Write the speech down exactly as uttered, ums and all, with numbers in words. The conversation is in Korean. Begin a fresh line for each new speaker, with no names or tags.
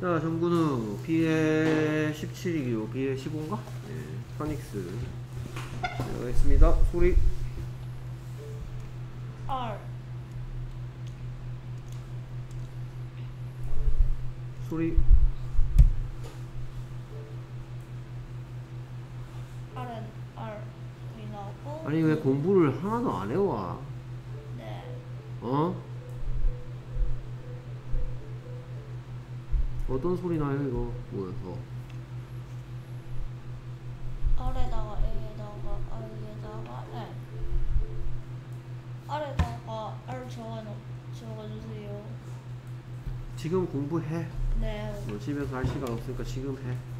자, 정근우 비에 십칠이고 비에 십오인가? 네, 파닉스 들어가겠습니다. 소리
R
소리
R은 R 이 나오고.
아니 왜 공부를 하나도 안 해와?
네.
어? 어떤 소리 나요 이거 모여서?
R에다가 A에다가 I에다가 N. R에다가 R 적어놓 적어주세요.
지금 공부해.
네.
너 집에서 할 시간 없으니까 지금 해.